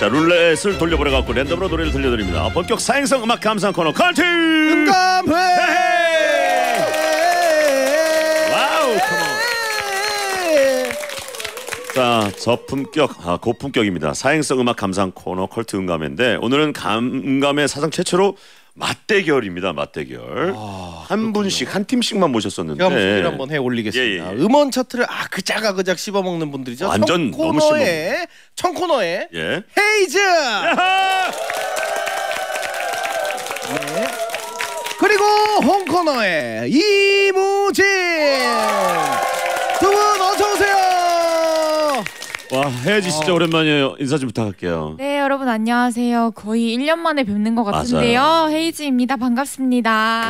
자, 룰렛을 돌려보내갖고 랜덤으로 노래를 들려드립니다. 본격 사행성 음악 감상 코너 컬트 음감회. 와우, 자, 저품격, 고품격입니다. 사행성 음악 감상 코너 컬트 음감회인데 오늘은 음감회 사상 최초로 맞대결입니다. 맞대결. 한 분씩 한 팀씩만 모셨었는데 제가 소개를 한번 해 올리겠습니다. 예. 음원 차트를 그작 씹어먹는 분들이죠. 완전 너무 씹어먹는. 청코너의 예. 헤이즈. 네. 그리고 홍코너의 이무진. 두 분 어서 오세요. 와, 혜지 진짜 오랜만이에요. 인사 좀 부탁할게요. 네, 여러분 안녕하세요. 거의 1년 만에 뵙는 것 같은데요. 맞아요. 헤이즈입니다. 반갑습니다.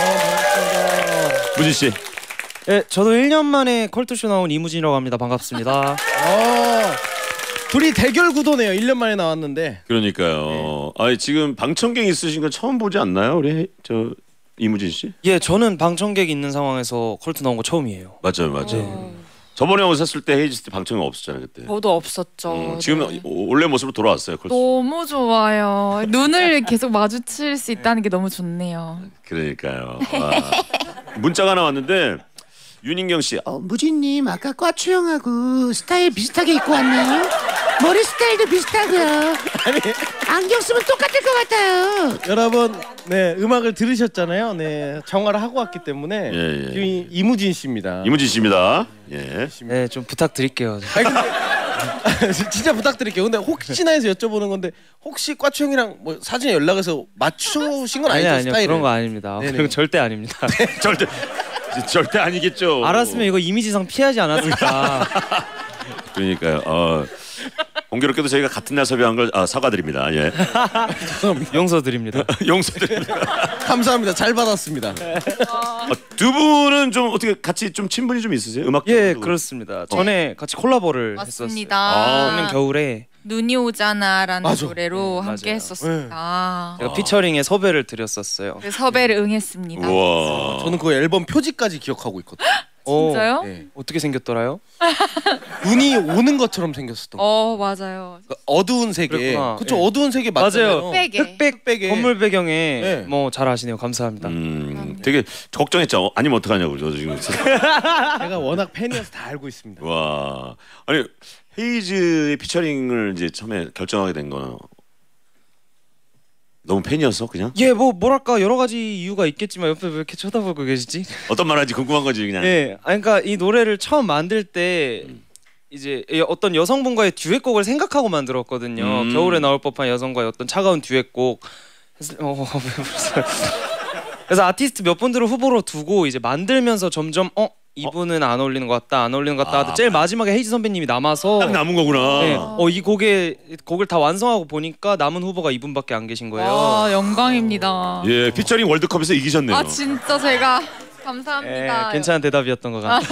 무진 씨. 네, 저도 1년 만에 컬투쇼 나온 이무진이라고 합니다. 반갑습니다. 둘이 대결 구도네요. 1년 만에 나왔는데. 그러니까요. 아니, 지금 방청객 있으신 건 처음 보지 않나요? 우리 이무진 씨? 예, 저는 방청객 있는 상황에서 컬투 나온 거 처음이에요. 맞아요. 저번에 오셨을 때 헤이지 때 방청객 없었잖아요, 그때. 저도 없었죠. 지금 네. 원래 모습으로 돌아왔어요. 너무 좋아요. 눈을 계속 마주칠 수 있다는 게 너무 좋네요. 그러니까요. 와. 문자가 하나 왔는데 윤인경 씨. 무진님 아까 꽈추형하고 스타일 비슷하게 입고 왔네요. 머리 스타일도 비슷하고요. 안경 쓰면 똑같을 것 같아요. 여러분, 네, 음악을 들으셨잖아요. 네, 정화를 하고 왔기 때문에 예. 지금 이무진 씨입니다. 이무진 씨입니다. 예. 네, 좀 부탁드릴게요. 아니, 근데 진짜 부탁드릴게요. 근데 혹시나 해서 여쭤보는 건데 혹시 꽈추형이랑 뭐 사진에 연락해서 맞추신 건 아니죠? 아니요, 스타일을? 그런 거 아닙니다. 네네. 그건 절대 아닙니다. 절대 아니겠죠. 알았으면 이거 이미지상 피하지 않았을까. 그러니까요. 공교롭게도 저희가 같은 날 섭외한 걸 사과드립니다. 예. 용서드립니다. 용서드립니다. 감사합니다. 잘 받았습니다. 두 분은 좀 어떻게 같이 좀 친분이 좀 있으세요? 음악 예, 쪽으로? 그렇습니다. 전에 같이 콜라보를 맞습니다. 작년 겨울에 눈이 오잖아라는 맞아. 노래로 함께 맞아요. 했었습니다. 제가 피처링에 섭외를 드렸었어요. 그 섭외를 응했습니다. 우와. 저는 그 앨범 표지까지 기억하고 있거든요. 진짜요? 네. 어떻게 생겼더라요? 눈이 오는 것처럼 생겼었던 거. 맞아요. 어두운 세계. 그랬구나. 그쵸, 예. 어두운 세계 맞잖아요. 흑백에. 흑백에. 건물 배경에 네. 뭐 잘 아시네요. 감사합니다. 되게 걱정했죠. 아니면 어떡하냐고 저 지금. 제가 워낙 팬이어서 다 알고 있습니다. 와. 아니 헤이즈의 피처링을 이제 처음에 결정하게 된 거는 너무 팬이어서 그냥? 예, 뭐 뭐랄까 여러 가지 이유가 있겠지만 옆에 왜 이렇게 쳐다보고 계시지? 어떤 말인지 궁금한 거지 그냥. 예, 그러니까 이 노래를 처음 만들 때 이제 어떤 여성분과의 듀엣곡을 생각하고 만들었거든요. 겨울에 나올 법한 여성과의 어떤 차가운 듀엣곡. 그래서 아티스트 몇 분들을 후보로 두고 이제 만들면서 점점 이분은 안 어울리는 것 같다, 안 어울리는 것 같다. 하다 제일 마지막에 헤이즈 선배님이 남아서 딱 남은 거구나. 네, 이 곡을 다 완성하고 보니까 남은 후보가 이분밖에 안 계신 거예요. 와, 영광입니다. 예, 피처링 월드컵에서 이기셨네요. 진짜 제가 감사합니다. 괜찮은 대답이었던 것 같아요.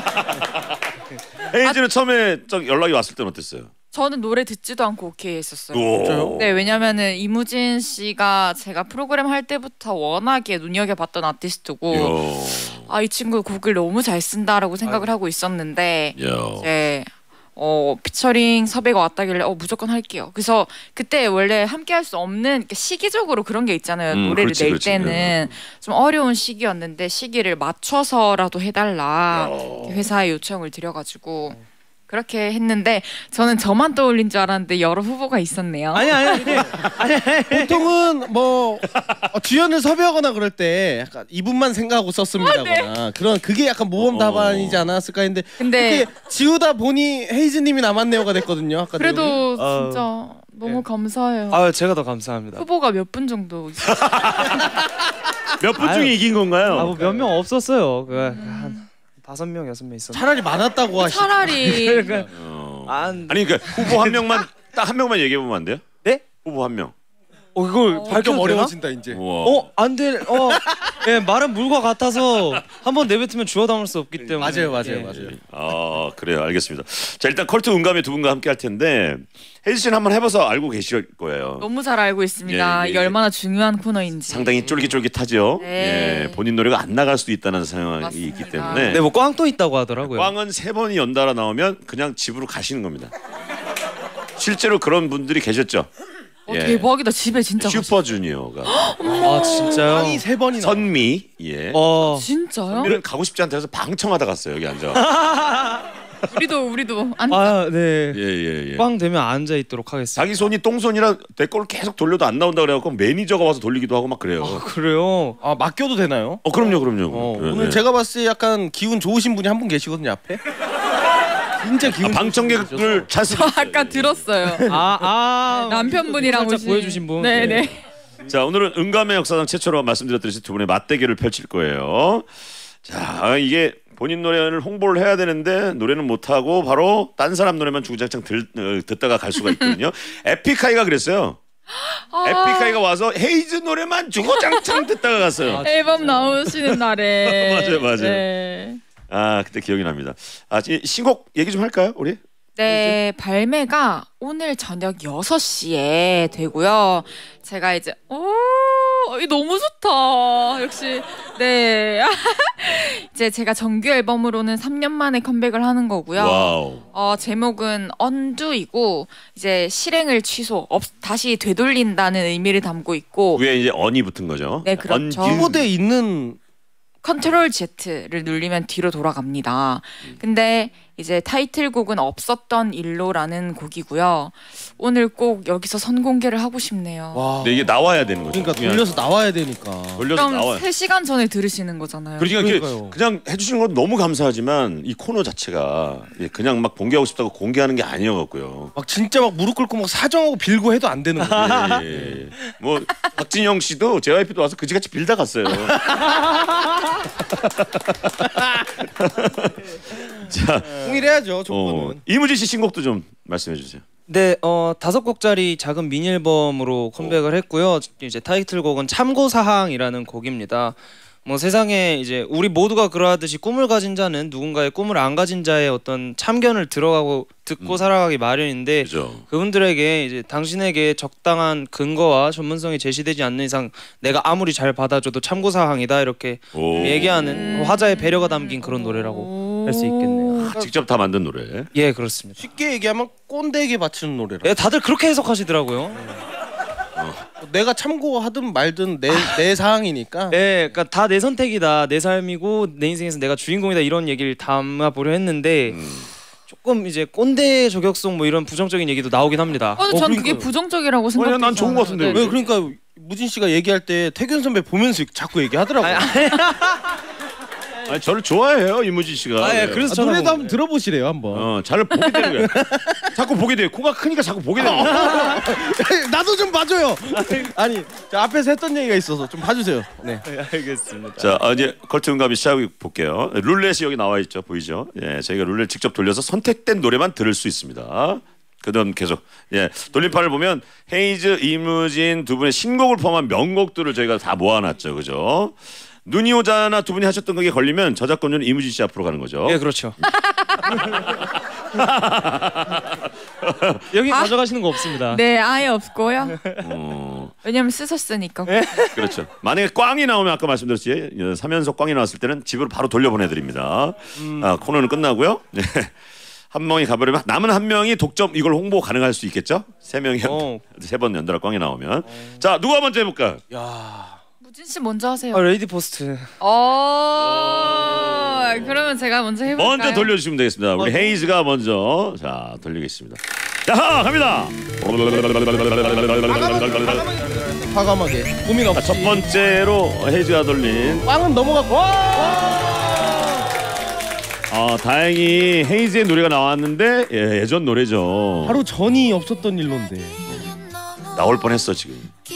헤이즈는 처음에 연락이 왔을 때는 어땠어요? 저는 노래 듣지도 않고 오케이 했었어요. 오. 네, 왜냐면은 이무진 씨가 제가 프로그램 할 때부터 워낙에 눈여겨봤던 아티스트고 이 친구 곡을 너무 잘 쓴다라고 생각을 하고 있었는데 이제 피처링 섭외가 왔다길래 무조건 할게요. 그래서 그때 원래 함께 할 수 없는 시기적으로 그런 게 있잖아요. 노래를 낼 때는 좀 어려운 시기였는데 시기를 맞춰서라도 해달라 회사에 요청을 드려가지고 그렇게 했는데 저는 저만 떠올린 줄 알았는데 여러 후보가 있었네요. 아니. 보통은 뭐 주연을 섭외하거나 그럴 때 약간 이분만 생각하고 썼습니다거나 그런 그게 약간 모범 답안이지 않았을까 했는데 근데 지우다 보니 헤이즈님이 남았네요가 됐거든요. 아까 내용이. 그래도 진짜 너무 감사해요. 제가 더 감사합니다. 후보가 몇 분 정도 있어요? 몇 분 중에 이긴 건가요? 뭐 몇 명 없었어요. 한 5명, 6명 있었는데. 차라리 많았다고 하시. 차라리 아니 그러니까 후보 한 명만 딱 한 명만 얘기해 보면 안 돼요? 네? 후보 한 명. 이걸 밝히면 어려워진다 이제. 우와. 안 돼. 예, 말은 물과 같아서 한번 내뱉으면 주워 담을 수 없기 때문에. 맞아요. 그래요. 알겠습니다. 자, 일단 컬트 음감에 두 분과 함께 할 텐데 혜지 씨는 한번 해봐서 알고 계실 거예요. 너무 잘 알고 있습니다. 이게 얼마나 중요한 코너인지. 상당히 쫄깃쫄깃하죠. 네. 예, 본인 노래가 안 나갈 수도 있다는 상황이 있기 때문에. 네, 뭐 꽝도 있다고 하더라고요. 꽝은 3번이 연달아 나오면 그냥 집으로 가시는 겁니다. 실제로 그런 분들이 계셨죠. 예. 대박이다. 집에 진짜 슈퍼주니어가 아 진짜요? 빵이 3번이나. 선미 예. 진짜요? 선미는 가고 싶지 않다 해서 방청하다 갔어요. 여기 앉아. 우리도 안. 아 네. 예. 빵 되면 앉아 있도록 하겠습니다. 자기 손이 똥손이라 내 걸 계속 돌려도 안 나온다 그래갖고 매니저가 와서 돌리기도 하고 막 그래요. 그래요? 아 맡겨도 되나요? 그럼요. 네, 오늘 네. 제가 봤을 때 약간 기운 좋으신 분이 한 분 계시거든요 앞에. 진짜 기운. 방청객을 찬스. 아까 들었어요. 남편분이랑 살짝 오신 보여주신 분. 네네. 자 오늘은 응감의 역사상 최초로 말씀드렸듯이 두 분의 맞대결을 펼칠 거예요. 자 이게 본인 노래를 홍보를 해야 되는데 노래는 못하고 바로 딴 사람 노래만 주구장창 듣다가 갈 수가 있거든요. 에픽하이가 그랬어요. 에픽하이가 와서 헤이즈 노래만 주구장창 듣다가 갔어요. 앨범 나오시는 날에. 맞아요. 네. 아 그때 기억이 납니다. 아 신곡 얘기 좀 할까요 우리? 네, 발매가 오늘 저녁 6시에 되고요. 제가 이제 너무 좋다. 역시 네. 이제 제가 정규 앨범으로는 3년 만에 컴백을 하는 거고요. 와우. 제목은 언두이고 이제 실행을 다시 되돌린다는 의미를 담고 있고 위에 이제 언이 붙은 거죠. 네, 그렇죠. 키보드에 있는 컨트롤 Z를 누르면 뒤로 돌아갑니다. 근데 이제 타이틀곡은 없었던 일로라는 곡이고요. 오늘 꼭 여기서 선공개를 하고 싶네요. 와. 근데 이게 나와야 되는 거죠. 그러니까 돌려서 나와야 되니까. 돌려서 그럼 나와요. 3시간 전에 들으시는 거잖아요. 그러니까 그냥 해주시는 건 너무 감사하지만 이 코너 자체가 그냥 막 공개하고 싶다고 공개하는 게 아니어갖고요. 막 진짜 막 무릎 꿇고 막 사정하고 빌고 해도 안 되는 거예요. 예. 뭐 박진영 씨도 JYP도 와서 그지같이 빌다 갔어요. 자, 통일해야죠. 조건은. 이무진 씨 신곡도 좀 말씀해 주세요. 네, 5곡짜리 작은 미니 앨범으로 컴백을 했고요. 이제 타이틀곡은 참고사항이라는 곡입니다. 뭐 세상에 이제 우리 모두가 그러하듯이 꿈을 가진 자는 누군가의 꿈을 안 가진 자의 어떤 참견을 들어가고 듣고 살아가기 마련인데 그죠. 그분들에게 이제 당신에게 적당한 근거와 전문성이 제시되지 않는 이상 내가 아무리 잘 받아줘도 참고사항이다 이렇게 얘기하는 화자의 배려가 담긴 그런 노래라고 할 수 있겠네요. 직접 다 만든 노래. 예, 그렇습니다. 쉽게 얘기하면 꼰대에게 바치는 노래라. 예, 다들 그렇게 해석하시더라고요. 내가 참고하든 말든 내 사항이니까. 네, 그러니까 다 내 선택이다, 내 삶이고 내 인생에서 내가 주인공이다 이런 얘기를 담아보려 했는데 조금 이제 꼰대 저격송 뭐 이런 부정적인 얘기도 나오긴 합니다. 전 그게 부정적이라고 생각해요. 난 좋은 것 같은데. 왜 그러니까 무진 씨가 얘기할 때 태균 선배 보면서 자꾸 얘기하더라고요. 아니, 저를 좋아해요 이무진 씨가. 예, 그래서 저는 노래도 한번 들어보시래요 한번. 잘 보게 되는 거야. 자꾸 보게 돼. 코가 크니까 자꾸 보게 되는 거야. 나도 좀 봐줘요. 아니 저 앞에서 했던 얘기가 있어서 좀 봐주세요. 네. 알겠습니다. 자 이제 컬트 응감이 시작해 볼게요. 룰렛이 여기 나와 있죠. 보이죠? 예, 저희가 룰렛 직접 돌려서 선택된 노래만 들을 수 있습니다. 그다음 계속 돌림판을 보면 헤이즈, 이무진 두 분의 신곡을 포함한 명곡들을 저희가 다 모아놨죠, 그죠? 눈이 오잖아 두 분이 하셨던 거에 걸리면 저작권료는 이무진 씨 앞으로 가는 거죠. 예, 그렇죠. 여기 가져가시는 거 없습니다. 네, 아예 없고요. 왜냐면 쓰셨으니까. 그렇죠. 만약에 꽝이 나오면 아까 말씀드렸지 3연속 꽝이 나왔을 때는 집으로 바로 돌려보내드립니다. 코너는 끝나고요. 네. 한 명이 가버리면 남은 한 명이 독점 이걸 홍보 가능할 수 있겠죠? 3명이 3번 연달아 꽝이 나오면. 자 누가 먼저 해볼까? 무진 씨 먼저 하세요. 레이디 포스트. 그러면 제가 먼저 해볼까요? 먼저 돌려주시면 되겠습니다. 우리 헤이즈가 먼저 자 돌리겠습니다. 자 갑니다. 과감하게 고민 없이. 첫 번째로 헤이즈가 돌린 빵은 넘어갔고. 다행히 헤이즈의 노래가 나왔는데 예전 노래죠. 바로 전이 없었던 일론데. 나올 뻔했어 지금.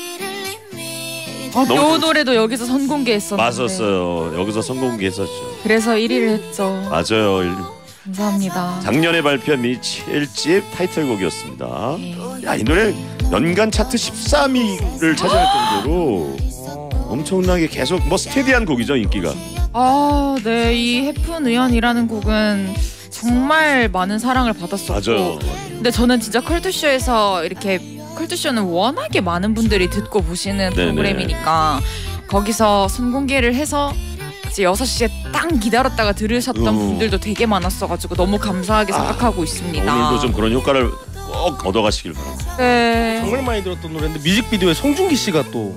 요 노래도 여기서 선공개했었는데. 맞았어요. 여기서 선공개했었죠. 그래서 1위를 했죠. 맞아요. 감사합니다. 작년에 발표한 미니 7집 타이틀곡이었습니다. 야, 이 노래 연간 차트 13위를 차지할 정도로 엄청나게 계속 스테디한 곡이죠, 인기가. 네, 이 해픈 의연이라는 곡은 정말 많은 사랑을 받았었고. 맞아요. 근데 저는 진짜 컬투쇼에서 이렇게 컬투쇼는 워낙에 많은 분들이 듣고 보시는 프로그램이니까 거기서 선공개를 해서 이제 6시에 딱 기다렸다가 들으셨던 분들도 되게 많았어가지고 너무 감사하게 생각하고 있습니다. 오늘도 좀 그런 효과를 꼭 얻어가시길 바랍니다. 네. 정말 많이 들었던 노래인데 뮤직비디오에 송중기 씨가 또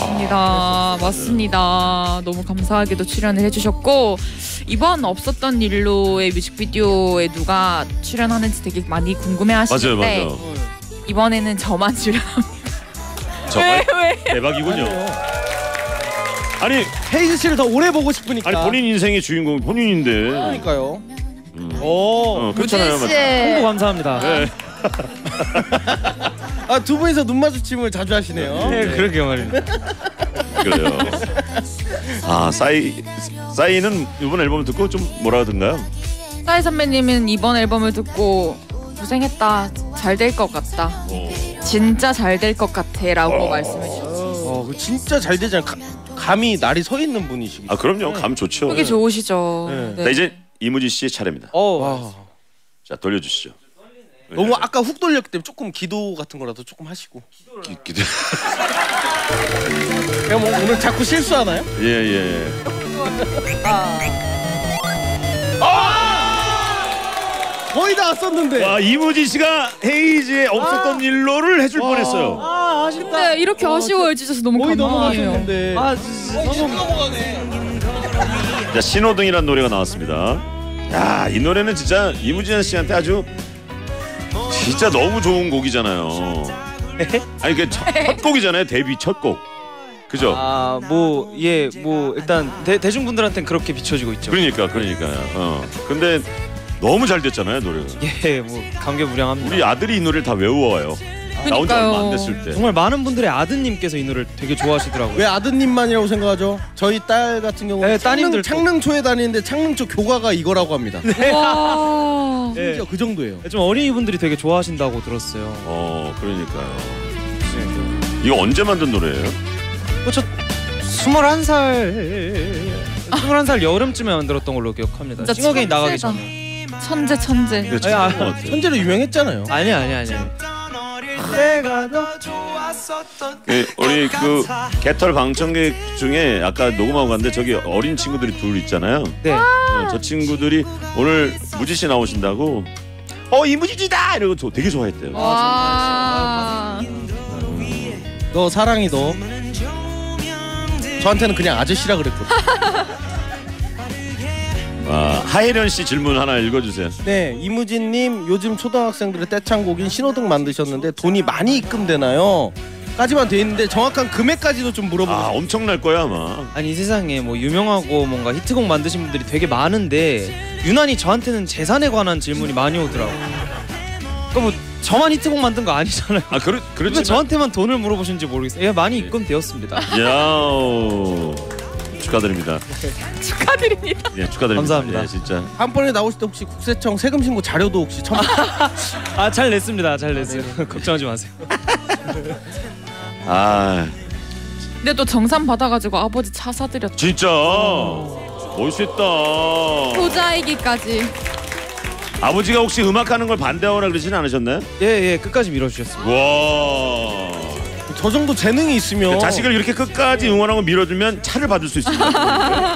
맞습니다. 너무 감사하게도 출연을 해주셨고 이번 없었던 일로의 뮤직비디오에 누가 출연하는지 되게 많이 궁금해하시는데 맞아요. 이번에는 저만 출연합니다. 정말 왜? 대박이군요. 아니 헤이즈 씨를 더 오래 보고 싶으니까. 아니 본인 인생의 주인공 본인인데. 그러니까요. 그렇잖아요. 우진 씨. 홍보 감사합니다. 네. 두 분이서 눈 마주침을 자주 하시네요. 네, 그러게요 말입니다. 그래요. 싸이는 이번 앨범을 듣고 좀 뭐라 하던가요? 싸이 선배님은 이번 앨범을 듣고 고생했다. 잘 될 것 같다. 진짜 잘 될 것 같아라고 말씀해 주셨어요. 진짜 잘 되잖아요. 감히 날이 서 있는 분이시기. 그럼요. 감 좋죠. 속이 좋으시죠. 네. 네. 자, 이제 이무진 씨의 차례입니다. 자, 돌려주시죠. 너무 아까 훅 돌렸기 때문에 조금 기도 같은 거라도 조금 하시고. 기대. 그냥 뭐 오늘 자꾸 실수하나요? 예. 거의 다 왔었는데. 와, 이무진 씨가 헤이즈의 없었던 일로를 해줄 뻔했어요. 아쉽다. 근데 이렇게 아쉬워해 주셔서 너무 거의 감사해요. 넘어가셨는데. 자, 신호등이라는 노래가 나왔습니다. 야, 이 노래는 진짜 이무진 씨한테 아주 진짜 너무 좋은 곡이잖아요. 아니 그 첫 곡이잖아요. 데뷔 첫 곡. 그죠? 일단 대중분들한테는 그렇게 비춰지고 있죠. 그러니까요. 근데 너무 잘 됐잖아요, 노래가. 감개무량합니다. 우리 아들이 이 노래를 다 외워와요. 나온 지 얼마 안 됐을 때. 정말 많은 분들의 아드님께서 이 노래를 되게 좋아하시더라고요. 왜 아드님만이라고 생각하죠? 저희 딸 같은 경우는 네, 따님들도. 창릉초에 다니는데 창릉초 교가가 이거라고 합니다. 와. 심지어 그 정도예요. 좀 어린이분들이 되게 좋아하신다고 들었어요. 그러니까요. 이거 언제 만든 노래예요? 저 21살 여름쯤에 만들었던 걸로 기억합니다. 진짜 싱어게인 나가기 천재다. 전에. 천재. 천재로 유명했잖아요. 아니. 우리 그 개털 방청객 중에 아까 녹음하고 갔는데 저기 어린 친구들이 둘 있잖아요. 네. 저 친구들이 오늘 무지 씨 나오신다고 이무지지다 이러고 되게 좋아했대요. 와. 너 사랑이 너. 저한테는 그냥 아저씨라 그랬거든. 하혜련 씨 질문 하나 읽어주세요. 네, 이무진님 요즘 초등학생들의 떼창곡인 신호등 만드셨는데 돈이 많이 입금되나요? 까지만 돼 있는데 정확한 금액까지도 좀 물어보고 싶어요. 엄청날 거야 아마. 아니 이 세상에 뭐 유명하고 뭔가 히트곡 만드신 분들이 되게 많은데 유난히 저한테는 재산에 관한 질문이 많이 오더라고요. 그러니까 뭐 저만 히트곡 만든 거 아니잖아요. 그렇지. 저한테만 돈을 물어보신지 모르겠어요. 예, 많이 입금되었습니다. 축하드립니다. 축하드립니다. 예, 축하드립니다. 감사합니다. 예, 진짜. 한 번에 나오실 때 혹시 국세청 세금 신고 자료도 혹시 잘 냈습니다. 잘 냈어요. 걱정하지 마세요. 근데 또 정산 받아가지고 아버지 차 사드렸죠. 진짜 멋있다. 효자이기까지. 아버지가 혹시 음악하는 걸 반대하거나 그러지는 않으셨나요? 예, 끝까지 밀어주셨습니다. 와. 저 정도 재능이 있으면 자식을 이렇게 끝까지 응원하고 밀어주면 차를 받을 수 있습니다.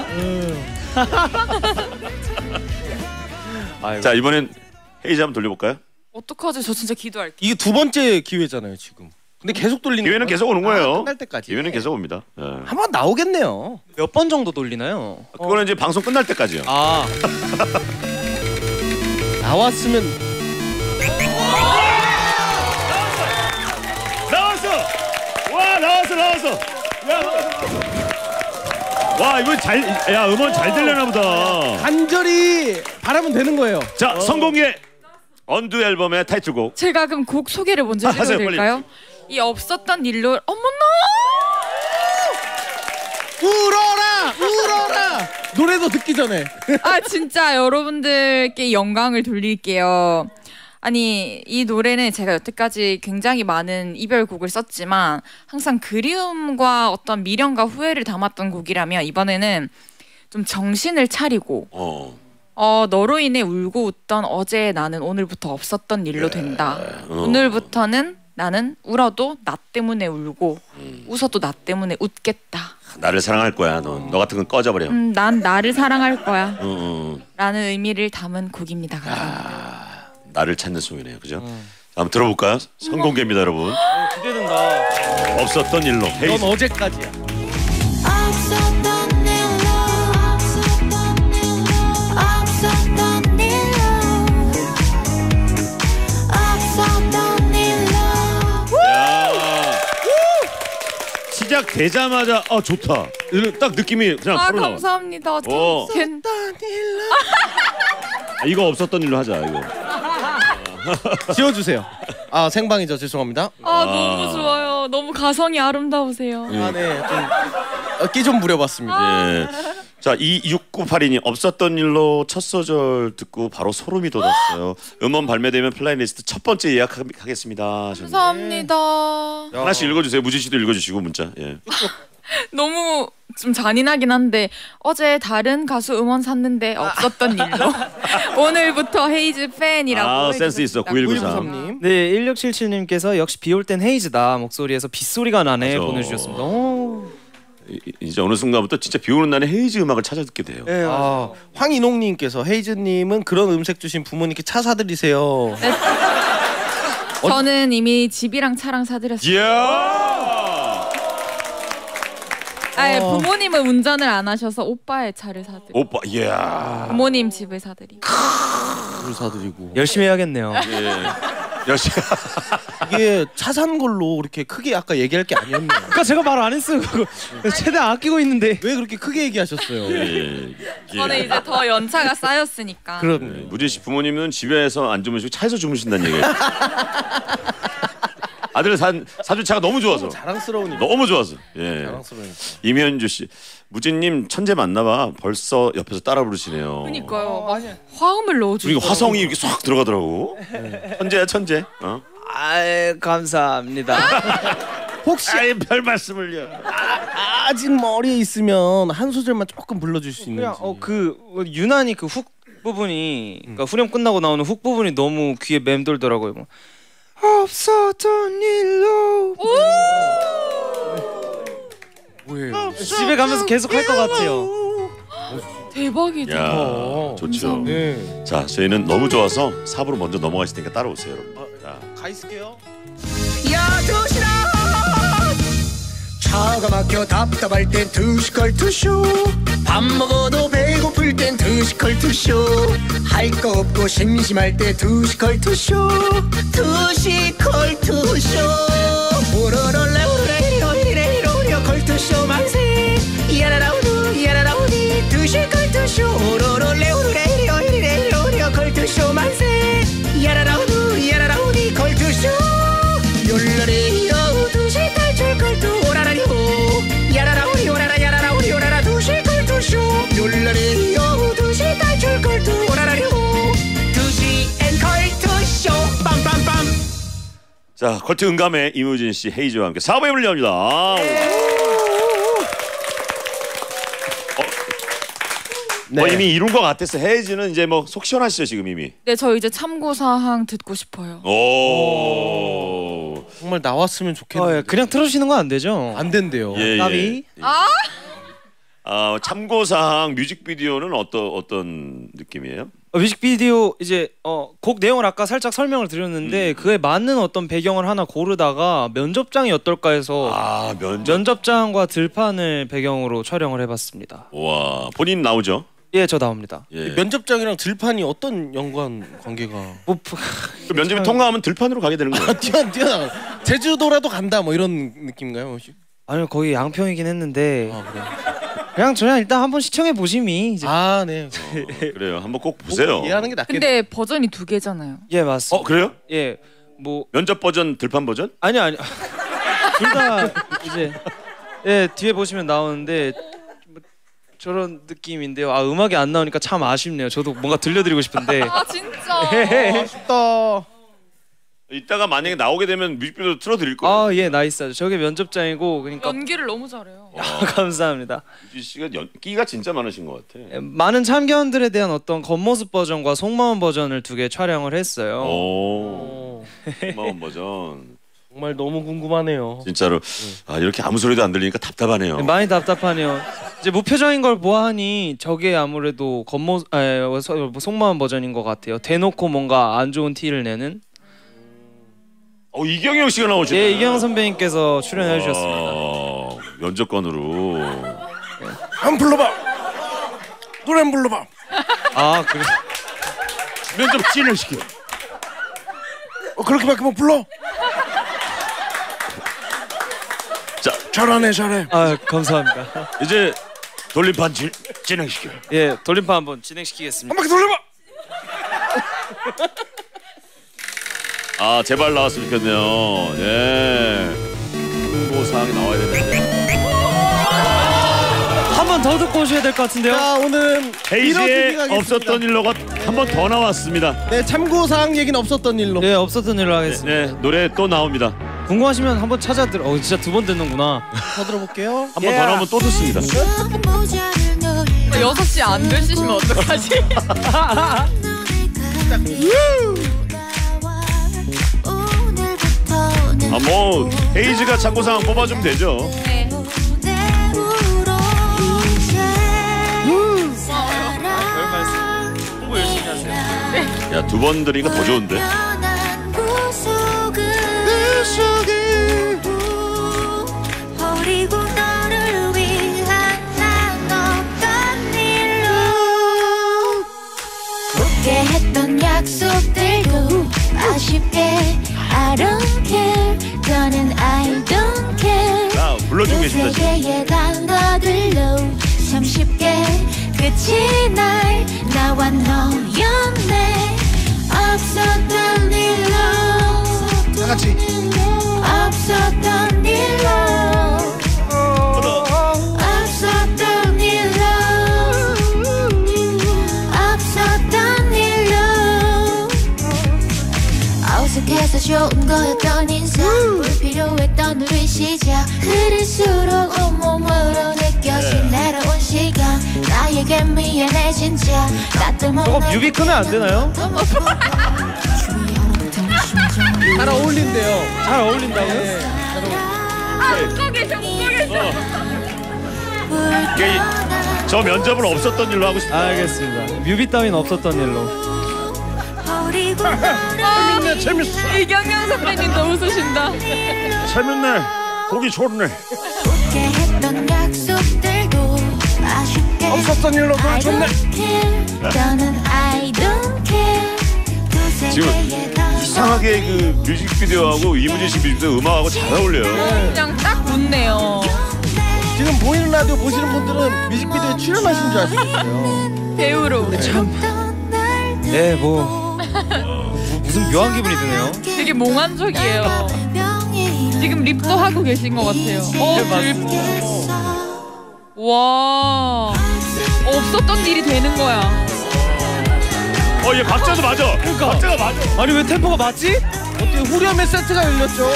자, 이번엔 헤이즈 한번 돌려볼까요? 어떡하지? 저 진짜 기도할게요. 이게 두 번째 기회잖아요 지금. 근데 계속 돌리는 기회는 계속 오는 거예요. 끝날 때까지. 기회는 계속 옵니다. 한 번 나오겠네요. 몇 번 정도 돌리나요? 그거는 이제 방송 끝날 때까지요. 나왔으면 나왔어. 와, 나왔어. 와, 이거 음원 잘 들려나 보다. 간절히 바라면 되는 거예요. 자, 성공의 언두 앨범의 타이틀곡. 제가 그럼 곡 소개를 먼저 하세요, 해도 될까요? 이 없었던 일로 어머나 울어라 노래도 듣기 전에 진짜 여러분들께 영광을 돌릴게요. 아니 이 노래는 제가 여태까지 굉장히 많은 이별곡을 썼지만 항상 그리움과 어떤 미련과 후회를 담았던 곡이라면 이번에는 좀 정신을 차리고 너로 인해 울고 웃던 어제의 나는 오늘부터 없었던 일로 된다. 오늘부터는 나는 울어도 나 때문에 울고 웃어도 나 때문에 웃겠다. 나를 사랑할 거야. 너 같은 건 꺼져버려. 난 나를 사랑할 거야. 라는 의미를 담은 곡입니다. 나를 찾는 송이네요. 그죠? 한번 들어볼까요? 선공개입니다, 여러분. 기대된다. 없었던 일로 넌 헤이즈. 어제까지야. 야. 시작되자마자 좋다. 딱 느낌이 그냥 바로 나와. 감사합니다. 어. 이거 없었던 일로 하자 이거. 지워주세요. 아 생방이죠. 죄송합니다. 너무 좋아요. 너무 가성이 아름다우세요. 네. 끼 좀 부려봤습니다. 예. 자, 26982님 없었던 일로 첫 소절 듣고 바로 소름이 돋았어요. 음원 발매되면 플레이리스트 첫 번째 예약하겠습니다. 감사합니다. 하나씩 읽어주세요. 무진 씨도 읽어주시고 문자. 예. 너무 좀 잔인하긴 한데 어제 다른 가수 음원 샀는데 없었던 일로 오늘부터 헤이즈 팬이라고 센스 있어. 9193. 9193님. 네, 1677님께서 역시 비 올 땐 헤이즈다. 목소리에서 빗소리가 나네 맞아. 보내주셨습니다. 이제 어느 순간부터 진짜 비 오는 날에 헤이즈 음악을 찾아 듣게 돼요. 네, 황인홍님께서 헤이즈님은 그런 음색 주신 부모님께 차 사드리세요. 저는 이미 집이랑 차랑 사드렸어요. 이야. 부모님은 운전을 안 하셔서 오빠의 차를 사드리고 오빠, 이야. 부모님 집을 사드리고 차 사드리고. 열심히 해야겠네요. 예. 역시. 이게 차 산 걸로 그렇게 크게 아까 얘기할 게 아니었네요. 그러니까 제가 말 안 했어요. 그거 최대한 아끼고 있는데. 왜 그렇게 크게 얘기하셨어요? 예. 저는 이제 더 연차가 쌓였으니까. 그럼 무진 씨 부모님은 집에서 안 주무시고 차에서 주무신다는 얘기예요. 아들 사주차가 너무 좋아서. 자랑스러우니까. 너무 좋아서. 예. 자랑스러우니까. 이면주 씨, 무진님 천재 맞나봐. 벌써 옆에서 따라 부르시네요. 그러니까요. 맞아요. 화음을 넣어주고. 그리고 화성이 이렇게 쏙 들어가더라고. 천재야 천재. 아, 감사합니다. 혹시 별 말씀을요. 아직 머리에 있으면 한 소절만 조금 불러줄 수 있는지. 그냥 유난히 그 훅 부분이 그러니까 후렴 끝나고 나오는 훅 부분이 너무 귀에 맴돌더라고요. 뭐. 없었던 일로. 뭐예요? 집에 가면서 계속 할 것 같아요. 대박이다. 야, 좋죠. 네. 자, 저희는 너무 좋아서 4부로 먼저 넘어가실 테니까 따라오세요, 여러분. 자. 가 있을게요. 차가 막혀 답답할 땐 투시컬투쇼. 밥 먹어도 배고플 땐 투시컬투쇼. 할 거 없고 심심할 때 투시컬투쇼. 투시컬투쇼. 우로롤레우레이로이레이로이레 컬투쇼 만세. 야라라우두 야라라우디 투시컬투쇼. 우로롤레우레이로이레이로이레 컬투쇼 만세. 야라라우두 야라라우디 컬투쇼. 욜라리 두시 탈출 컬투 오라라리호. 야라라우리 오라라 야라라우리 오라라 두시 컬투쇼. 욜라리 두시 탈출 컬투 오라라리호. 두시 앤 컬투쇼 빰빰빰. 자, 컬트 응감의 이무진 씨, 헤이즈와 함께 4부의 문을 엽니다. 네. 이미 이룬 것 같았어. 헤이즈는 이제 뭐 속 시원하시죠 지금 이미. 네, 저 이제 참고 사항 듣고 싶어요. 오. 정말 나왔으면 좋겠는데. 그냥 틀어주시는 건 안 되죠? 안 된대요. 예, 나비. 참고사항 뮤직비디오는 어떤 느낌이에요? 뮤직비디오 이제 곡 내용을 아까 살짝 설명을 드렸는데 그에 맞는 어떤 배경을 하나 고르다가 면접장이 어떨까 해서 면접장과 들판을 배경으로 촬영을 해봤습니다. 와, 본인 나오죠? 예, 저 나옵니다. 예. 면접장이랑 들판이 어떤 연관 관계가? 뭐, 그 면접이 통과하면 들판으로 가게 되는 거예요. 뛰어나가. 제주도라도 간다 뭐 이런 느낌인가요 혹시? 아니요, 거의 양평이긴 했는데 그래. 그냥 일단 한번 시청해 보심이 이제. 네. 그래요. 한번 꼭 보세요. 이해하는 게 낫겠네. 근데 버전이 2개잖아요. 예, 맞습니다. 그래요? 예, 뭐 면접 버전, 들판 버전? 아니요. 둘 다 이제 뒤에 보시면 나오는데 뭐 저런 느낌인데요. 음악이 안 나오니까 참 아쉽네요. 저도 뭔가 들려드리고 싶은데. 진짜. 아쉽다. 이따가 만약에 나오게 되면 뮤직비디오 틀어드릴 거예요. 예, 나이스하죠. 저게 면접장이고 그러니까. 연기를 너무 잘해요. 감사합니다. 유진 씨가 끼가 진짜 많으신 것 같아. 많은 참견들에 대한 어떤 겉모습 버전과 속마음 버전을 2개 촬영을 했어요. 고마운 버전. 정말 너무 궁금하네요. 진짜로 이렇게 아무 소리도 안 들리니까 답답하네요. 많이 답답하네요. 이제 무표정인 걸 보아하니 저게 아무래도 속마음 버전인 것 같아요. 대놓고 뭔가 안 좋은 티를 내는. 이경영 씨가 나오시네. 예, 이경영 선배님께서 출연해 주셨습니다. 면접관으로. 한 불러봐. 노래 한 불러봐. 아, 그래. 면접 진행시켜. 그렇게밖에 못 불러? 자, 잘하네 잘해. 아, 감사합니다. 이제 돌림판 진행시켜. 예, 돌림판 한번 진행시키겠습니다. 한 바퀴 돌려봐. 아, 제발 나왔으면 좋겠네요. 예. 홍보사항이 나와야 되는데. 한 번 더 듣고 오셔야 될 것 같은데요. 자, 오늘은 헤이즈에 없었던 일로가 한 번 더 나왔습니다. 네, 참고사항 얘기는 없었던 일로. 네, 없었던 일로 하겠습니다. 네, 노래 또 나옵니다. 궁금하시면 한번 찾아들어. 진짜 2번 듣는구나. 더 들어볼게요. 한 번 더 나오면 또 듣습니다. 6시 안 되시면 어떡하지? 뭐 헤이즈가 참고사항 뽑아주면 되죠. 네. 별 말씀. 홍보 열심히 하세요. 야, 2번 들으니까 더 좋은데. 했던 약속들도 아쉽게 I don't care 더는 I don't care 자, 불러주고 계십니다. 지금. 세계의 단어들로 참 쉽게 끝이 날 나와 너였네 없었던 일로 다 같이. 없었던 일로 없었던 일로 없었던 일로 어색해서 좋은 거였던 인상 불필요했던 우리 시작 흐를수록 온몸으로 느껴진 내려온 시간 나에게 미안해 진짜 저거 뮤비 끄면 안 되나요? 잘 어울린대요. 잘 어울린다고요? 네. 웃고 계셔. 저 면접은 없었던 일로 하고 싶다. 알겠습니다. 뮤비 따윈 없었던 일로. 재밌네, 재밌어. 이경영 선배님 너무 웃으신다. 재밌네. 보기 좋네. 했던 약속들도 아쉽게 없었던 일로 노래 좋네. 너는 I don't care 지금 이상하게 그 뮤직비디오하고 이무진 씨 뮤직비디오 음악하고 잘 어울려요. 그냥 딱 붙네요. 지금 보이는 라디오 보시는 분들은 뮤직비디오에 출연하신 줄 아시겠어요. 배우로. 네, 뭐 무슨 묘한 기분이 드네요. 되게 몽환적이에요. 지금 립도 하고 계신 것 같아요. 와. 없었던 일이 되는 거야. 얘 박자도 맞아. 그러니까. 박자가 맞아. 아니 왜 템포가 맞지? 어떻게 후렴의 세트가 열렸죠?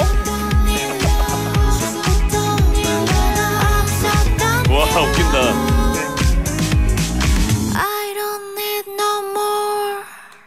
와, 웃긴다. I don't need no more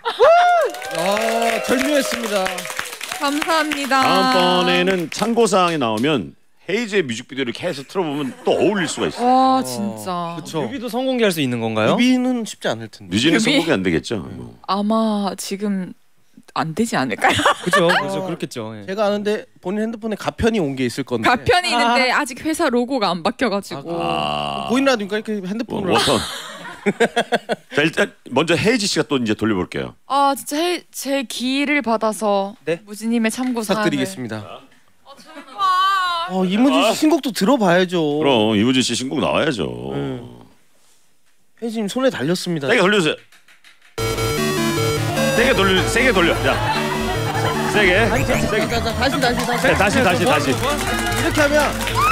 아, 절묘했습니다. 감사합니다. 다음번에는 참고사항이 나오면 헤이즈의 뮤직비디오를 계속 틀어보면 또 어울릴 수가 있어. 와 진짜. 그렇죠. 뮤비도 성공개할 수 있는 건가요? 뮤비는 쉽지 않을 텐데. 뮤직은 뮤비? 성공이 안 되겠죠. 뭐. 아마 지금 안 되지 않을까요? 그죠, 그죠, 그렇겠죠. 예. 제가 아는데 본인 핸드폰에 가편이 온 게 있을 건데. 가편이 있는데 아직 회사 로고가 안 바뀌어가지고. 보이는 라디오니까 이렇게 핸드폰으로. 자, 일단 먼저 헤이지 씨가 또 이제 돌려볼게요. 아 진짜 제 기를 받아서 네? 무지님의 참고사항을. 부탁드리겠습니다. 제발. 이문진 씨 신곡도 들어봐야죠. 그럼 이무진 씨 신곡 나와야죠. 혜진님 손에 달렸습니다. 세게 돌려주세요. 세게 돌려. 야, 세게. 세게. 다시. 이렇게 하면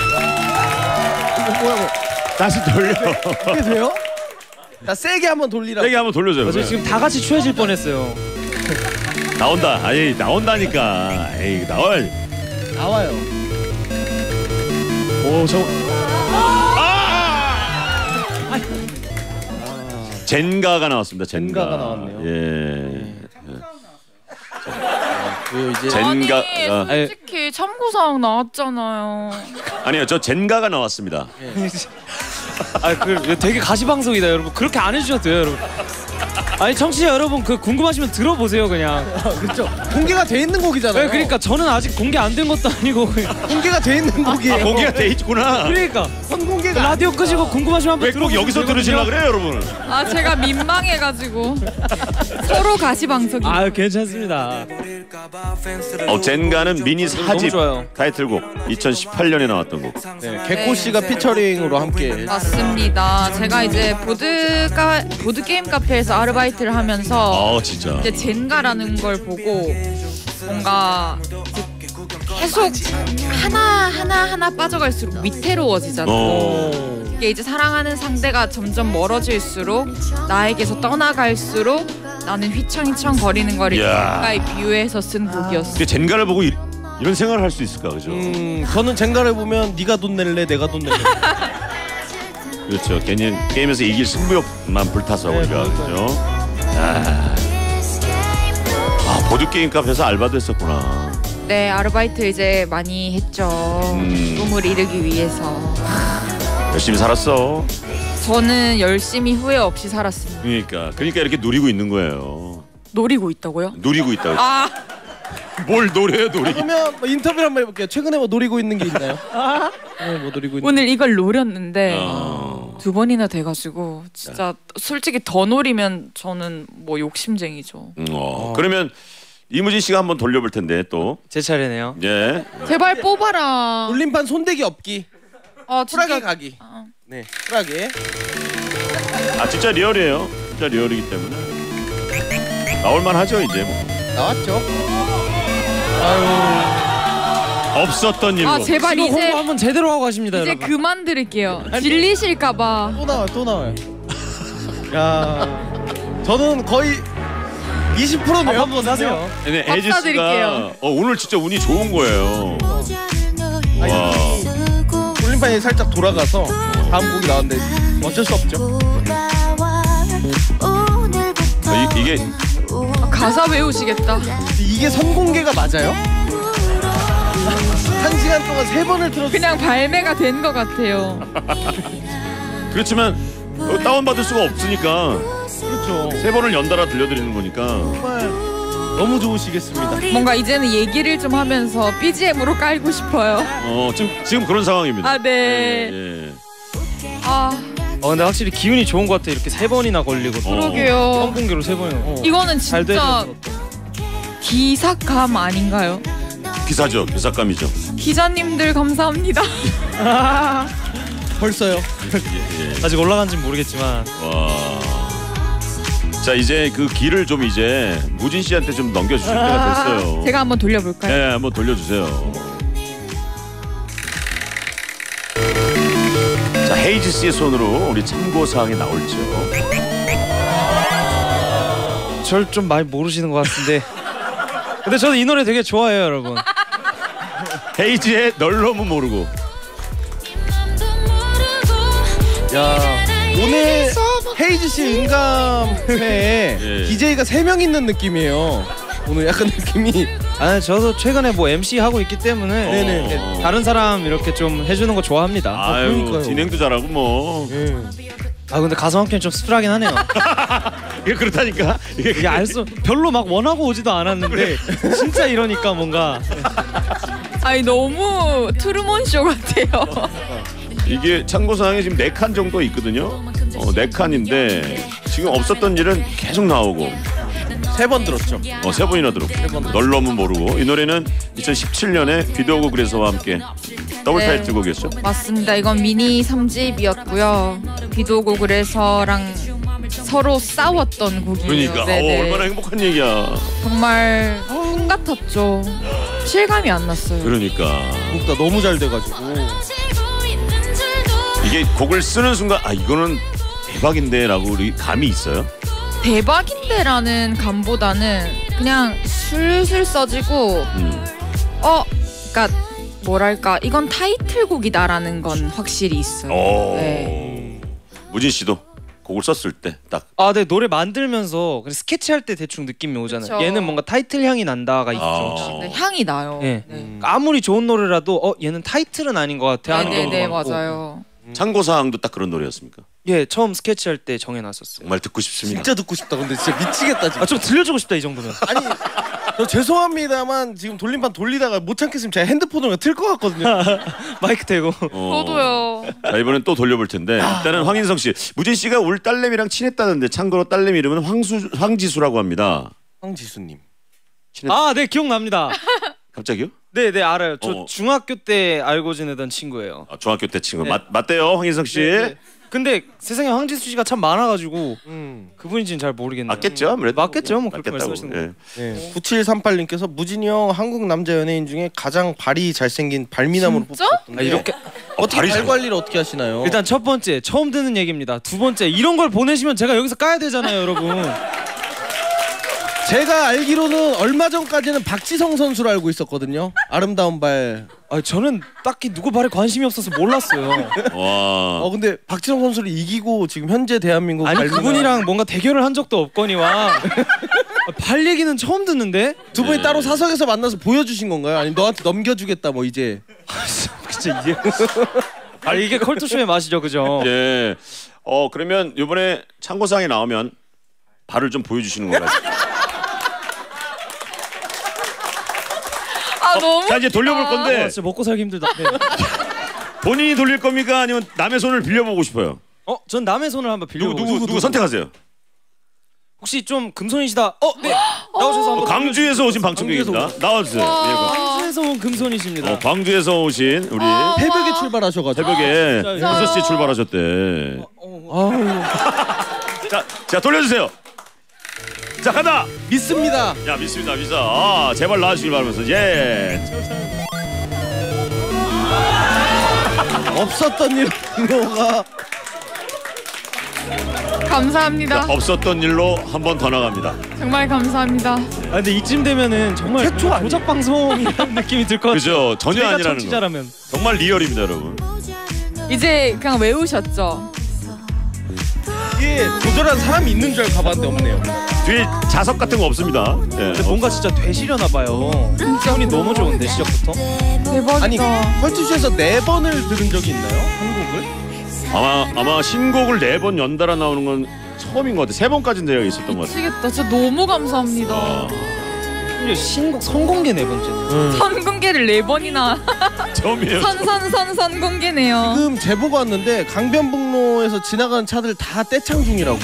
이거 뭐야? 다시 돌려. 이게 돼요? 자, 세게 한번 돌리라고. 세게 한번 돌려줘요. 맞아요. 지금 다 같이 추해질 뻔했어요. 나온다. 아니 나온다니까. 에이 나와요. 나와요. 오 저. 젠가가 나왔습니다. 젠가가 나왔네요. 예. 그 이제 젠가. 아니 솔직히 참고사항 나왔잖아요. 아니요, 저 젠가가 나왔습니다. 아, 그 되게 가시방송이다, 여러분. 그렇게 안 해주셔도 돼요, 여러분. 아니 청취자 여러분 그 궁금하시면 들어보세요 그냥. 그렇죠. 공개가 돼 있는 곡이잖아요. 네, 그러니까 저는 아직 공개 안 된 것도 아니고 그냥. 공개가 돼 있는 곡이에요. 공개가 돼 있구나. 그러니까 선공개가 라디오 끄시고 궁금하시면 한번 왜 꼭 여기서 들으시려 그래요, 여러분? 아 제가 민망해가지고 서로 가시방석이. 아 괜찮습니다. 젠가는 미니 너무 4집 좋아요. 타이틀곡 2018년에 나왔던 곡. 네, 개코 씨가 피처링으로 함께. 맞습니다. 제가 이제 보드 게임 카페에서 아르바이트를 하면서 진짜. 이제 젠가라는 걸 보고 뭔가 계속 하나 빠져갈수록 위태로워지잖아요. 이게 이제 사랑하는 상대가 점점 멀어질수록 나에게서 떠나갈수록 나는 휘청휘청 거리는 걸 가까이 비유해서 쓴 곡이었어요. 그 젠가를 보고 이런 생각을 할 수 있을까, 그죠? 저는 젠가를 보면 네가 돈 낼래, 내가 돈 낼래. 그렇죠. 괜히 게임에서 이길 승부욕만 불타서 우리가 그죠? 보드 게임 카페에서 알바도 했었구나. 네, 아르바이트 이제 많이 했죠. 꿈을 이루기 위해서. 열심히 살았어. 저는 열심히 후회 없이 살았습니다. 그러니까 이렇게 누리고 있는 거예요. 노리고 있다고요? 누리고 있다고. 아, 뭘 노려요, 노리? 그러면 뭐 인터뷰를 한번 해볼게요. 최근에 뭐 노리고 있는 게 있나요? 뭐 노리고 있는. 오늘 이걸 노렸는데 2번이나 돼가지고 진짜 솔직히 더 노리면 저는 뭐 욕심쟁이죠. 그러면 이무진 씨가 한번 돌려볼 텐데 또. 제 차례네요. 예. 제발 뽑아라. 돌림판 손대기 없기. 진짜 쿨하게 가기. 네, 쿨하게. 진짜 리얼이에요. 진짜 리얼이기 때문에 나올만 하죠 이제 뭐. 나왔죠. 없었던 일로. 제발 이거 이제 홍보 한번 제대로 하고 가십니다 이제 여러분. 그만 들을게요. 질리실까봐. 또 나와요. 야, 저는 거의 20% 내요. 한번 사세요. 네, 밥 에지 사드릴게요. 씨가 오늘 진짜 운이 좋은 거예요. 와. 돌림판이 살짝 돌아가서 다음 곡이 나왔는데 어쩔 수 없죠. 이게 가사 외우시겠다. 이게 선공개가 맞아요? 1시간 동안 3번을 틀어서 그냥 발매가 된 것 같아요. 그렇지만 다운 받을 수가 없으니까 그렇죠. 3번을 연달아 들려드리는 거니까. 정말 너무 좋으시겠습니다. 뭔가 이제는 얘기를 좀 하면서 BGM으로 깔고 싶어요. 지금 그런 상황입니다. 네. 예. 근데 확실히 기운이 좋은 것 같아. 이렇게 3번이나 걸리고. 그러게요. 선공개로 3번이나. 이거는 잘 진짜 기사감 아닌가요? 기사죠. 기사감이죠. 기자님들 감사합니다. 벌써요. 아직 올라간지는 모르겠지만. 와. 자 이제 그 길을 좀 이제 무진 씨한테 좀 넘겨주실 때가 됐어요. 제가 한번 돌려볼까요? 네, 한번 돌려주세요. 자 헤이즈 씨의 손으로 우리 참고 사항이 나올죠. 절 좀 많이 모르시는 것 같은데. 근데 저는 이 노래 되게 좋아해요, 여러분. 헤이즈의 널 너무 모르고. 야, 오늘 헤이즈 씨 응감회에 예. DJ가 3명 있는 느낌이에요. 오늘 약간 느낌이. 저도 최근에 뭐 MC 하고 있기 때문에 네네. 다른 사람 이렇게 좀 해주는 거 좋아합니다. 아유 그러니까요. 진행도 잘하고 뭐. 근데 가수 한 캔 좀 씁쓸하긴 하네요. 이게 그렇다니까. 이게 별로 막 원하고 오지도 않았는데 진짜 이러니까 뭔가. 아니 너무 트루먼 쇼 같아요. 이게 참고사항에 지금 4칸 정도 있거든요. 4칸인데 지금 없었던 일은 계속 나오고 3번 들었죠. 3번이나 들었고 널 너무 모르고. 이 노래는 2017년에 비도오고 그래서와 함께 더블 네. 타이틀곡이었죠. 맞습니다. 이건 미니 3집이었고요. 비도고 그래서랑 서로 싸웠던 곡이에요. 그러니까 네네. 얼마나 행복한 얘기야. 정말 꿈 같았죠. 실감이 안 났어요. 그러니까 곡 다 너무 잘 돼가지고. 이게 곡을 쓰는 순간 이거는 대박인데 라고 우리 감이 있어요? 대박인데라는 감보다는 그냥 술술 써지고 그러니까 뭐랄까 이건 타이틀곡이다라는 건 확실히 있어요. 네. 무진 씨도 곡을 썼을 때 딱. 네, 노래 만들면서 스케치할 때 대충 느낌이 오잖아요. 그쵸. 얘는 뭔가 타이틀 향이 난다가 있죠. 네, 향이 나요. 네. 네. 아무리 좋은 노래라도 얘는 타이틀은 아닌 것 같아 하는 네네 경우도 많고. 맞아요. 참고사항도 딱 그런 노래였습니까? 예, 처음 스케치할 때 정해놨었어요. 정말 듣고 싶습니다. 진짜 듣고 싶다. 근데 진짜 미치겠다 지금. 좀 들려주고 싶다 이 정도면. 아니 저 죄송합니다만 지금 돌림판 돌리다가 못 참겠으면 제가 핸드폰으로 틀 것 같거든요. 마이크 대고. 저도요. 자 이번엔 또 돌려볼 텐데 일단은 황인성 씨, 무진 씨가 울 딸내미랑 친했다는데 참고로 딸내미 이름은 황지수라고 합니다. 황지수님. 아, 네 기억납니다. 갑자기요? 네, 알아요. 저 중학교 때 알고 지내던 친구예요. 아, 중학교 때 친구. 맞대요, 황인성 씨. 네. 근데 세상에 황지수 씨가 참 많아가지고 그분인지는 잘 모르겠네요. 맞겠죠, 아무래도. 맞겠죠, 뭐 그렇게 맞겠다고. 말씀하시는 거. 네. 9738님께서 무진이 형 한국 남자 연예인 중에 가장 발이 잘생긴 발미남으로 진짜? 뽑혔던데. 이렇게 어떻게 발이 발 잘- 관리를 어떻게 하시나요? 일단 첫 번째 처음 듣는 얘기입니다. 두 번째 이런 걸 보내시면 제가 여기서 까야 되잖아요, 여러분. 제가 알기로는 얼마 전까지는 박지성 선수로 알고 있었거든요. 아름다운 발. 저는 딱히 누구 발에 관심이 없어서 몰랐어요. 와. 근데 박지성 선수를 이기고 지금 현재 대한민국 아니 발미남. 그분이랑 뭔가 대결을 한 적도 없거니와 발 얘기는 처음 듣는데. 두 분이 따로 사석에서 만나서 보여주신 건가요? 아니면 너한테 넘겨주겠다 뭐 이제. 진짜 이게 이게 컬투쇼의 맛이죠, 그죠? 예. 그러면 이번에 참고사항이 나오면 발을 좀 보여주시는 건가요? 너무. 자 이제 돌려볼 건데 진짜 먹고 살기 힘들다. 네. 본인이 돌릴 겁니까? 아니면 남의 손을 빌려보고 싶어요? 전 남의 손을 한번 빌려보고. 누구 선택하세요? 혹시 좀 금손이시다. 네. 나오셔서 한번. 광주에서 오신 방청객입니다. 나와주세요. 광주에서 온 금손이십니다. 광주에서 오신 우리 새벽에 출발하셔가지고. 새벽에 진짜요? 6시에 출발하셨대. 자 돌려주세요. 자 간다. 믿습니다. 야 믿습니다. 믿어. 제발 나와주길 바라면서 예. 없었던 일로가 감사합니다. 없었던 일로 한 번 더 나갑니다. 정말 감사합니다. 근데 이쯤 되면은 정말 최초 아니에요? 조작 방송이라는 느낌이 들 것 같아요. 그죠? 전혀 저희가 아니라는 거. 청취자라면. 정말 리얼입니다, 여러분. 이제 그냥 외우셨죠? 이게 도전한 사람이 있는 줄 알고 가봤는데 없네요. 뒤에 자석 같은 거 없습니다. 예. 근데 뭔가 진짜 되시려나 봐요. 기분이 너무 좋은데 시작부터. 대박이다. 아니 컬투쇼에서 4번을 들은 적이 있나요? 한국을? 아마 신곡을 4번 연달아 나오는 건 처음인 것 같아. 3번까지는 내가 있었던 것 같아. 미치겠다. 진짜 너무 감사합니다. 심지어 신곡 선공개 4번째. 선공개를 4번이나 처음이에요. 선공개네요. 지금 제보가 왔는데 강변북로에서 지나가는 차들 다 떼창 중이라고.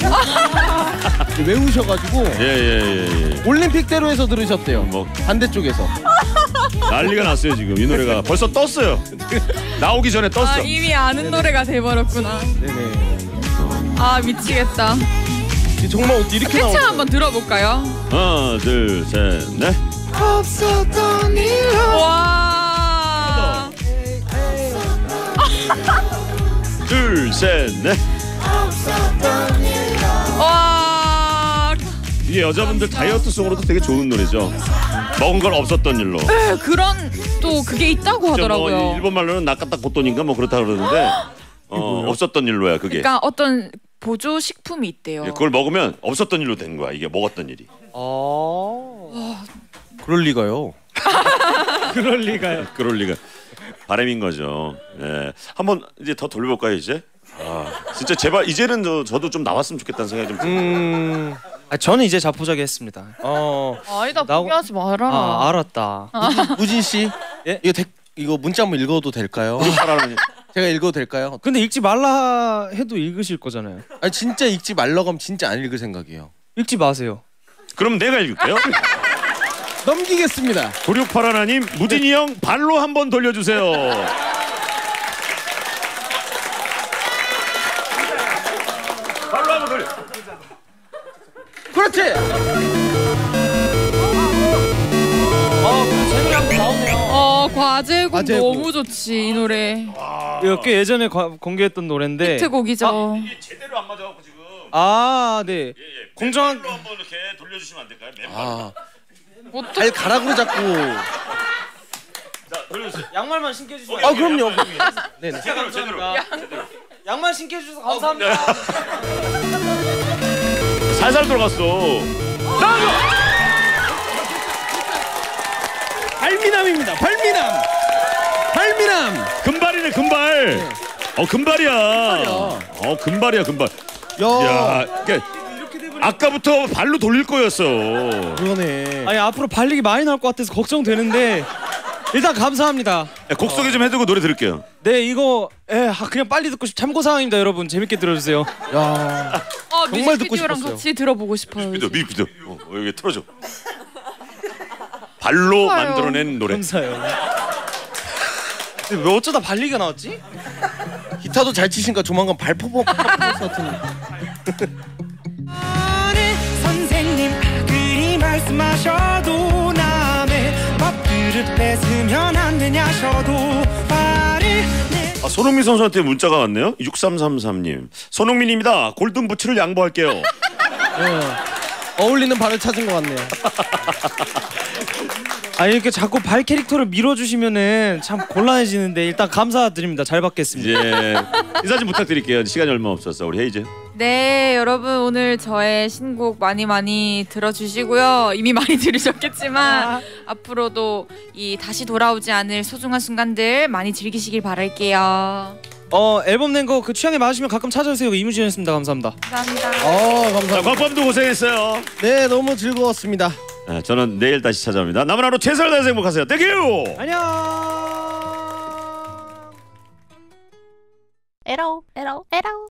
외우셔가지고 예. 올림픽대로에서 들으셨대요. 뭐 반대쪽에서. 난리가 났어요 지금 이 노래가 벌써 떴어요. 나오기 전에 떴어. 이미 아는 노래가 돼버렸구나. 네네. 아 미치겠다. 정말 어떻게 이렇게 캐치 나오죠? 한번 들어볼까요? 하나 둘 셋 넷. 없었던 일. 와. 둘 셋 넷. 와. 이게 여자분들 다이어트성으로도 되게 좋은 노래죠. 먹은 건 없었던 일로. 네, 그런 또 그게 있다고 하더라고요. 뭐 일본 말로는 나까딱 고토니까 뭐 그렇다 그러는데 없었던 일로야 그게. 그러니까 어떤 보조 식품이 있대요. 예, 그걸 먹으면 없었던 일로 된 거야. 이게 먹었던 일이. 그럴 리가요. 그럴 리가요. 그럴 리가. 바람인 거죠. 예. 한번 이제 더 돌려볼까요 이제? 진짜 제발 이제는 저도 좀 나왔으면 좋겠다는 생각이 좀 듭니다. 저는 이제 자포자기 했습니다. 아니다 나오- 포기하지 말아라. 알았다. 무진 씨, 예? 이거 문자 한번 읽어도 될까요? 사랑하는 제가 읽어도 될까요? 근데 읽지 말라 해도 읽으실 거잖아요. 아니 진짜 읽지 말라고 하면 진짜 안 읽을 생각이에요. 읽지 마세요. 그럼 내가 읽을게요. 넘기겠습니다. 9681님 무진이 형 발로 한번 돌려주세요. 발로 한번 돌려. 그렇지. 제 노래 한번 나오네요. 과제곡 과제곡. 너무 좋지 이 노래. 이거 꽤 예전에 공개했던 노래인데. 히트곡이죠. 이게 제대로 안 맞아갖고 지금. 네. 공정한. 발로 한번 이렇게 돌려주시면 안 될까요? 맨발. 발 가락으로 잡고. 자 돌려주세요. 양말만 신게 해주세요. 그럼요. 네네. 제대로. 양말 신게 해주셔서 감사합니다. 살살 들어갔어. 발미남입니다. 발미남. 금발이네 금발. 금발이야. 금발이야 금발. 야, 아까부터 발로 돌릴 거였어. 그러네. 아니 앞으로 발리기 많이 나올 것 같아서 걱정되는데 일단 감사합니다. 곡 소개 좀 해두고 노래 들을게요. 네 이거 그냥 빨리 듣고 참고 사항입니다. 여러분 재밌게 들어주세요. 야, 정말 듣고 뮤직비디오랑 싶었어요. 같이 들어보고 싶어요. 뮤직비디오. 여기 틀어줘. 발로 좋아요. 만들어낸 노래. 감사해요. 근데 왜 어쩌다 발리기가 나왔지? 기타도 잘 치시니까 조만간 발포법 같은. 선생님 그리 말씀하셔도 남의 밥그릇 뺏으면 안 되냐셔도 화를 손흥민 선수한테 문자가 왔네요. 6333님. 손흥민입니다. 골든 부츠를 양보할게요. 어울리는 발을 찾은 것 같네요. 아니 이렇게 자꾸 발 캐릭터를 밀어주시면은 참 곤란해지는데 일단 감사드립니다. 잘 받겠습니다. 예. 인사 좀 부탁드릴게요. 시간이 얼마 없었어. 우리 헤이즈. 네, 여러분 오늘 저의 신곡 많이 들어주시고요. 이미 많이 들으셨겠지만 앞으로도 이 다시 돌아오지 않을 소중한 순간들 많이 즐기시길 바랄게요. 앨범 낸 거 그 취향에 맞으시면 가끔 찾아주세요. 이무진이었습니다. 감사합니다. 감사합니다. 감사합니다. 곽범도 고생했어요. 네, 너무 즐거웠습니다. 저는 내일 다시 찾아옵니다. 남은 하루 최선을 다해서 행복하세요. 땡큐. 안녕. 에라오.